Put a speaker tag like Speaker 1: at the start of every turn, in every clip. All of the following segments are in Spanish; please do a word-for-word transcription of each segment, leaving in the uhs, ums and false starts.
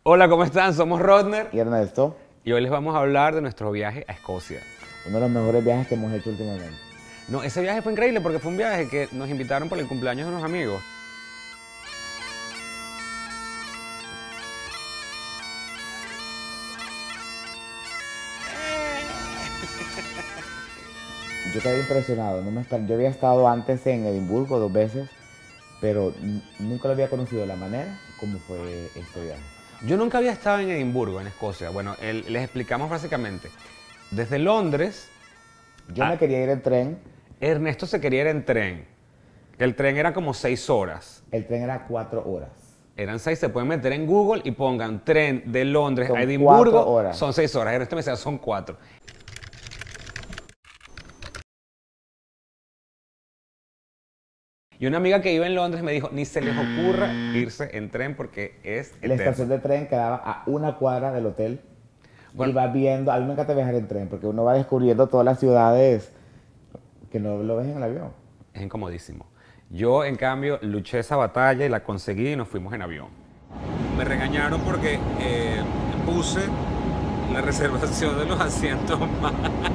Speaker 1: Hola, ¿cómo están? Somos Rodner
Speaker 2: y Ernesto.
Speaker 1: Y hoy les vamos a hablar de nuestro viaje a Escocia.
Speaker 2: Uno de los mejores viajes que hemos hecho últimamente.
Speaker 1: No, ese viaje fue increíble porque fue un viaje que nos invitaron por el cumpleaños de unos amigos.
Speaker 2: Yo quedé impresionado, no me esper... yo había estado antes en Edimburgo dos veces, pero nunca lo había conocido de la manera como fue este viaje.
Speaker 1: Yo nunca había estado en Edimburgo, en Escocia. Bueno, el, les explicamos básicamente. Desde Londres...
Speaker 2: Yo
Speaker 1: a...
Speaker 2: me quería ir en tren.
Speaker 1: Ernesto se quería ir en tren. El tren era como seis horas.
Speaker 2: El tren era cuatro horas.
Speaker 1: Eran seis, se pueden meter en Google y pongan tren de Londres
Speaker 2: son
Speaker 1: a Edimburgo.
Speaker 2: Cuatro horas.
Speaker 1: Son seis horas. Ernesto me decía, son cuatro. Y una amiga que vive en Londres me dijo, ni se les ocurra irse en tren porque es eterno.
Speaker 2: La estación de tren quedaba a una cuadra del hotel. Bueno, y va viendo, a mí me encanta viajar en tren porque uno va descubriendo todas las ciudades que no lo ves en el avión.
Speaker 1: Es incomodísimo. Yo, en cambio, luché esa batalla y la conseguí y nos fuimos en avión. Me regañaron porque eh, puse la reservación de los asientos mal.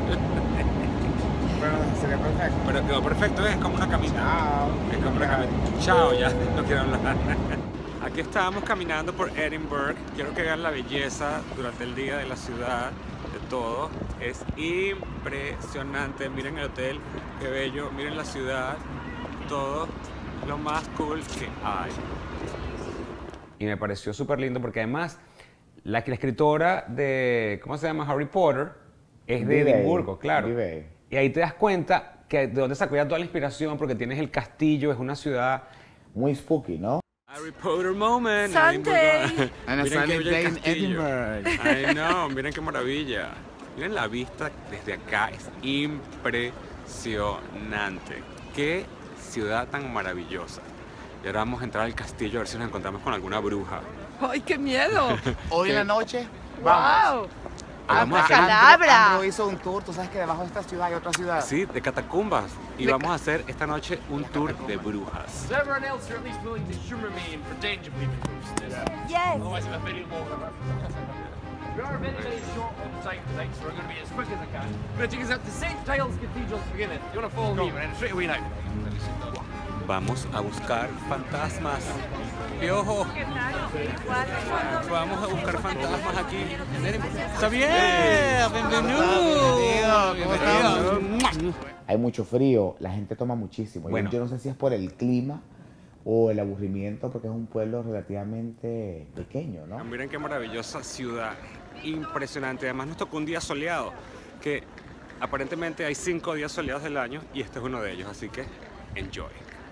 Speaker 2: Pero sería perfecto.
Speaker 1: Pero quedó perfecto, es como una camita.
Speaker 2: Chao.
Speaker 1: Es como una camita. Chao, ya, no quiero hablar. Aquí estábamos caminando por Edinburgh. Quiero que vean la belleza durante el día de la ciudad, de todo. Es impresionante. Miren el hotel, qué bello. Miren la ciudad, todo lo más cool que hay. Y me pareció súper lindo porque además la, la escritora de, ¿cómo se llama? Harry Potter, es de
Speaker 2: Vive
Speaker 1: Edimburgo,
Speaker 2: ahí,
Speaker 1: claro.
Speaker 2: Vive ahí.
Speaker 1: Y ahí te das cuenta que de dónde sacó ya toda la inspiración porque tienes el castillo, es una ciudad...
Speaker 2: Muy spooky, ¿no?
Speaker 1: Harry Potter moment.
Speaker 3: Sunday.
Speaker 1: And a
Speaker 4: sunny day in Edinburgh.
Speaker 1: Ay, no, miren qué maravilla. Miren la vista desde acá, es impresionante. Qué ciudad tan maravillosa. Y ahora vamos a entrar al castillo a ver si nos encontramos con alguna bruja.
Speaker 3: ¡Ay, qué miedo!
Speaker 4: Hoy en la noche,
Speaker 3: ¡Wow!
Speaker 1: Vamos a hacer-
Speaker 3: ¡Calabra!
Speaker 4: Andrew hizo un tour, tú sabes que debajo de esta ciudad hay otra ciudad.
Speaker 1: Sí, de catacumbas. Y
Speaker 3: De
Speaker 1: vamos
Speaker 3: ca-
Speaker 1: a hacer esta noche un tour de brujas.
Speaker 5: Is everyone else here at least willing to humor me and pretend to believe in ghosts?
Speaker 3: Yes.
Speaker 5: Otherwise, I'm a very long We are very, very short on time tonight, so we're going to be as quick as I can. I'm going to take us up to Saint Giles Cathedral to begin with. You want to follow me? We're in straight away now.
Speaker 1: Vamos a buscar fantasmas. ¡Piojo! Vamos a buscar fantasmas aquí. ¡Xavier! ¡Bienvenido! ¡Bienvenido!
Speaker 2: Hay mucho frío, la gente toma muchísimo.
Speaker 1: Bueno.
Speaker 2: Yo, yo no sé si es por el clima o el aburrimiento, porque es un pueblo relativamente pequeño, ¿no?
Speaker 1: Miren qué maravillosa ciudad, impresionante. Además nos tocó un día soleado, que aparentemente hay cinco días soleados del año y este es uno de ellos, así que enjoy.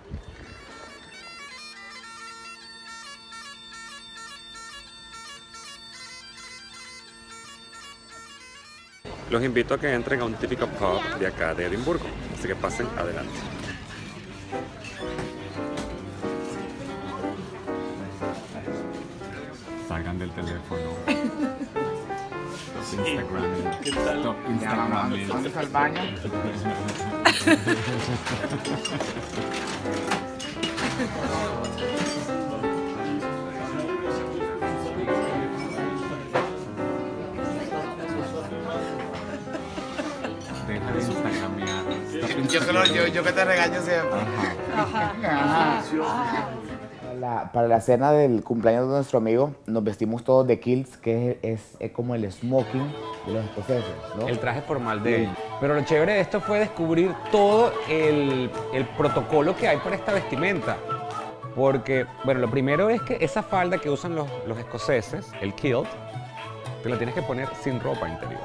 Speaker 1: Los invito a que entren a un típico pub de acá de Edimburgo, así que pasen adelante. Salgan del teléfono. Instagram.
Speaker 4: ¿Qué tal?
Speaker 1: Top
Speaker 4: Instagram. ¿Dónde está el baño?
Speaker 1: Deja de instagramear.
Speaker 4: Yo, creo, yo, yo que te regaño siempre. Ajá.
Speaker 2: Para la, para la cena del cumpleaños de nuestro amigo, nos vestimos todos de kilts, que es, es, es como el smoking de los escoceses, ¿no?
Speaker 1: El traje formal de él. Pero lo chévere de esto fue descubrir todo el, el protocolo que hay para esta vestimenta. Porque, bueno, lo primero es que esa falda que usan los, los escoceses, el kilt, te la tienes que poner sin ropa interior.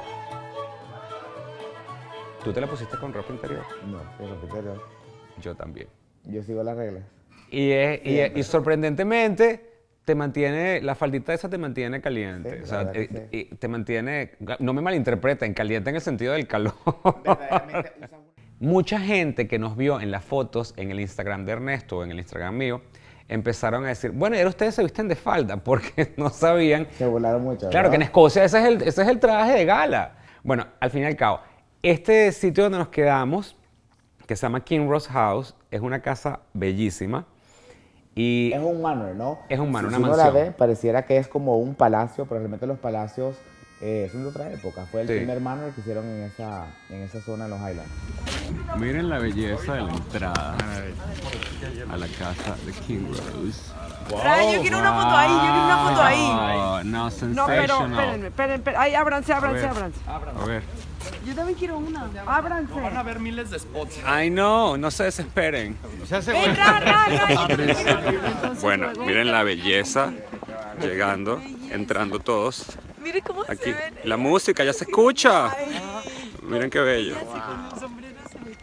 Speaker 1: ¿Tú te la pusiste con ropa interior?
Speaker 2: No, pero interior.
Speaker 1: Yo también.
Speaker 2: Yo sigo las reglas.
Speaker 1: Y, es, y, es- y sorprendentemente, te mantiene, la faldita esa te mantiene caliente.
Speaker 2: Sí,
Speaker 1: o sea,
Speaker 2: la verdad
Speaker 1: eh,
Speaker 2: que
Speaker 1: y te mantiene, no me malinterpreten, caliente en el sentido del calor.
Speaker 2: Verdaderamente usan una-
Speaker 1: Mucha gente que nos vio en las fotos en el Instagram de Ernesto o en el Instagram mío, empezaron a decir, bueno, y ahora ustedes se visten de falda porque no sabían.
Speaker 2: Se volaron mucho.
Speaker 1: Claro, que en
Speaker 2: ¿verdad?
Speaker 1: Escocia ese es, el, ese es el traje de gala. Bueno, al fin y al cabo, este sitio donde nos quedamos, que se llama Kinross House, es una casa bellísima Y
Speaker 2: es un manor, ¿no?
Speaker 1: Es un manor,
Speaker 2: si,
Speaker 1: una
Speaker 2: si uno
Speaker 1: mansión.
Speaker 2: la ve, pareciera que es como un palacio, pero realmente los palacios eh, son de otra época. Fue el
Speaker 1: Sí.
Speaker 2: primer manor que hicieron en esa, en esa zona en los Highlands.
Speaker 1: Miren la belleza de la entrada a la casa de King Rose.
Speaker 3: Fran, yo quiero una foto ahí, yo quiero una foto ahí.
Speaker 1: Oh, no,
Speaker 3: No, pero
Speaker 1: sensational.
Speaker 3: espérenme, espérenme, espérenme. Ay, ábranse,
Speaker 1: A
Speaker 3: ábranse,
Speaker 1: ver.
Speaker 3: ábranse.
Speaker 1: A ver.
Speaker 3: Yo también quiero una. Ábranse.
Speaker 5: Van a haber miles de spots.
Speaker 1: Ay, no, no se desesperen.
Speaker 3: Ven, ra, ra, ra, yo quiero- Entonces,
Speaker 1: Bueno,
Speaker 3: luego-
Speaker 1: miren la belleza. Llegando, entrando todos.
Speaker 3: Mire cómo
Speaker 1: Aquí,
Speaker 3: se ven.
Speaker 1: la música ya se escucha. Miren qué bello.
Speaker 3: Así con el sombrero se ve.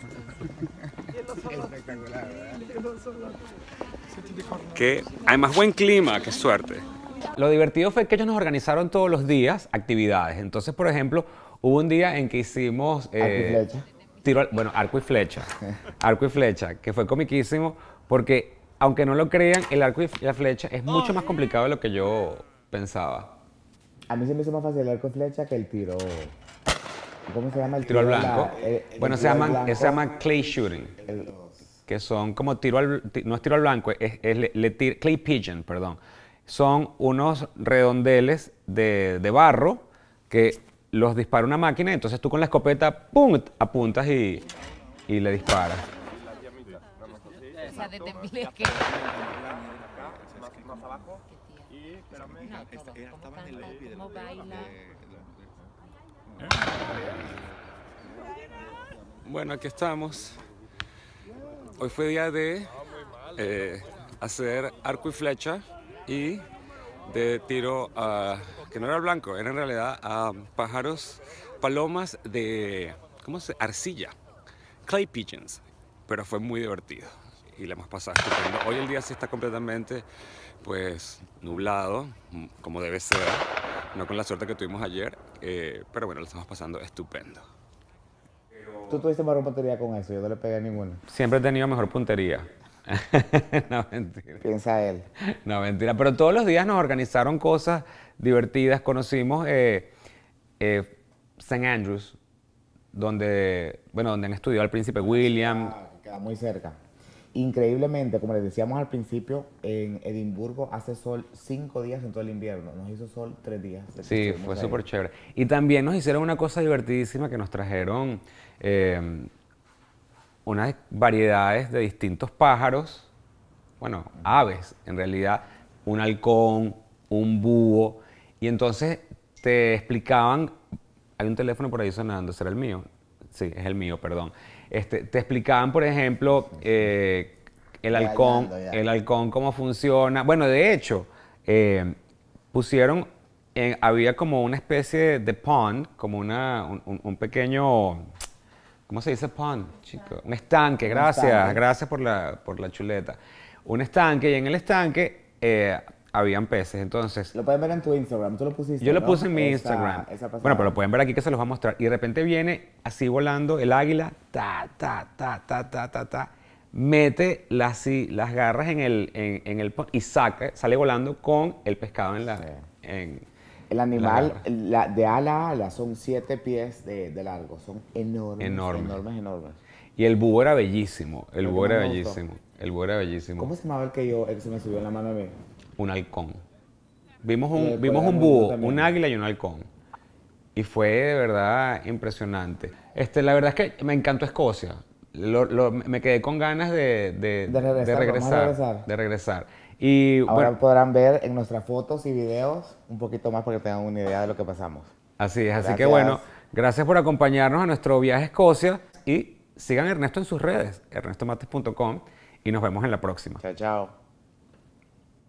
Speaker 1: Que hay más buen clima, qué suerte. Lo divertido fue que ellos nos organizaron todos los días actividades. Entonces, por ejemplo, hubo un día en que hicimos eh,
Speaker 2: Arco y flecha.
Speaker 1: tiro al- bueno, arco y flecha. Arco y flecha, que fue comiquísimo porque, aunque no lo crean, el arco y la flecha es mucho más complicado de lo que yo pensaba.
Speaker 2: A mí se me hizo más fácil el arco y flecha que el tiro. ¿Cómo se llama el
Speaker 1: Tiro al
Speaker 2: a la-
Speaker 1: blanco.
Speaker 2: el- el
Speaker 1: Bueno, se
Speaker 2: tiro al
Speaker 1: llama,
Speaker 2: blanco?
Speaker 1: se llama clay shooting.
Speaker 2: El-
Speaker 1: Que son como tiro al, ti- no es tiro al blanco, es, es le- le tir- clay pigeon, perdón. Son unos redondeles de, de barro que los dispara una máquina, entonces tú con la escopeta, ¡pum!, apuntas y, y le disparas.
Speaker 6: O sea, de tembleque. ¿Cómo baila?
Speaker 1: Bueno, aquí estamos. Hoy fue día de eh, hacer arco y flecha y de tiro a, que no era blanco, era en realidad a pájaros, palomas de, ¿cómo se? Arcilla, clay pigeons, pero fue muy divertido y la hemos pasado estupendo. Hoy el día sí está completamente, pues, nublado, como debe ser, no con la suerte que tuvimos ayer, eh, pero bueno, lo estamos pasando estupendo.
Speaker 2: Tú tuviste mejor puntería con eso, yo no le pegué a ninguno.
Speaker 1: Siempre he tenido mejor puntería. No, mentira.
Speaker 2: Piensa él.
Speaker 1: No, mentira. Pero todos los días nos organizaron cosas divertidas. Conocimos eh, eh, Saint Andrews, donde, bueno, donde han estudiado al príncipe William.
Speaker 2: Ah, que queda muy cerca. Increíblemente, como les decíamos al principio, en Edimburgo hace sol cinco días en todo el invierno. Nos hizo sol tres días.
Speaker 1: Sí,
Speaker 2: Estuvimos
Speaker 1: fue
Speaker 2: ahí.
Speaker 1: súper chévere. Y también nos hicieron una cosa divertidísima que nos trajeron eh, unas variedades de distintos pájaros, bueno, aves, en realidad, un halcón, un búho, y entonces te explicaban, hay un teléfono por ahí sonando, ¿será el mío? Sí, es el mío, perdón. Este, te explicaban, por ejemplo, eh, el
Speaker 2: Ya,
Speaker 1: halcón,
Speaker 2: ya, ya.
Speaker 1: el halcón, cómo funciona. Bueno, de hecho, eh, pusieron, en- había como una especie de pond, como una, un, un- un pequeño, ¿cómo se dice pond, chico? Un estanque, gracias,
Speaker 2: estanque.
Speaker 1: gracias por la, por la chuleta. Un estanque, y en el estanque eh, habían peces, entonces...
Speaker 2: Lo pueden ver en tu Instagram, tú lo pusiste.
Speaker 1: Yo lo
Speaker 2: ¿no?
Speaker 1: puse en mi
Speaker 2: Esa-
Speaker 1: Instagram.
Speaker 2: esa pasada.
Speaker 1: Bueno, pero lo pueden ver aquí que se los va a mostrar. Y de repente viene así volando el águila, ta, ta, ta, ta, ta, ta, ta, mete las, así, las garras en el, en, en el pond y saca, sale volando con el pescado en la...
Speaker 2: Sí.
Speaker 1: En,
Speaker 2: El animal,
Speaker 1: garra.
Speaker 2: la- de ala a ala, son siete pies de, de largo. Son enormes,
Speaker 1: Enormes.
Speaker 2: enormes, enormes.
Speaker 1: y el búho era bellísimo. El
Speaker 2: Lo que
Speaker 1: búho era
Speaker 2: más me gustó.
Speaker 1: bellísimo. El búho era bellísimo.
Speaker 2: ¿Cómo se llamaba el que yo, el que se me subió en la mano a mí?
Speaker 1: Un halcón. Vimos
Speaker 2: Y
Speaker 1: un,
Speaker 2: el
Speaker 1: vimos
Speaker 2: cuervo
Speaker 1: un búho,
Speaker 2: también.
Speaker 1: un águila y un halcón. Y fue de verdad impresionante. Este, la verdad es que me encantó Escocia. Lo- lo- me quedé con ganas de, de,
Speaker 2: De regresar,
Speaker 1: de
Speaker 2: vamos a
Speaker 1: regresar,
Speaker 2: regresar.
Speaker 1: de regresar. Y
Speaker 2: Ahora
Speaker 1: bueno,
Speaker 2: podrán ver en nuestras fotos y videos un poquito más para que tengan una idea de lo que pasamos.
Speaker 1: así es. Así que
Speaker 2: Gracias.
Speaker 1: bueno, gracias por acompañarnos a nuestro viaje a Escocia. Y sigan a Ernesto en sus redes, ernesto mates punto com, y nos vemos en la próxima.
Speaker 2: Chao, chao.